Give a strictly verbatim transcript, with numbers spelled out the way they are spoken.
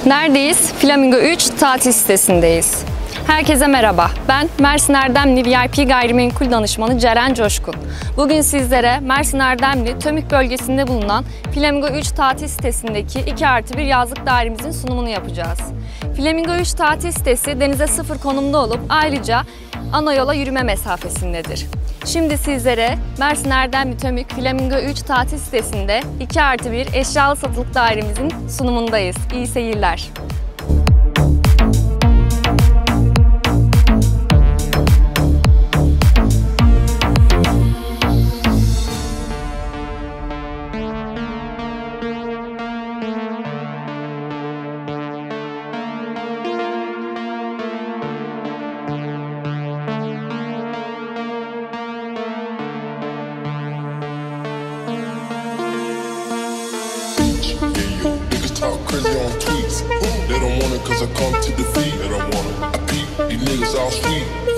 Neredeyiz? Flamingo üç tatil sitesindeyiz. Herkese merhaba. Ben Mersin Erdemli V I P Gayrimenkul Danışmanı Ceren Coşkun. Bugün sizlere Mersin Erdemli Tömük bölgesinde bulunan Flamingo üç tatil sitesindeki iki artı bir yazlık dairemizin sunumunu yapacağız. Flamingo üç tatil sitesi denize sıfır konumda olup ayrıca ana yola yürüme mesafesindedir. Şimdi sizlere Mersin Erdemli Tömük Flamingo üç tatil sitesinde iki artı bir eşyalı satılık dairemizin sunumundayız. İyi seyirler. Talk crazy on tweets. They don't want it cause I come to defeat. They don't want it. I peep, these niggas all sweet.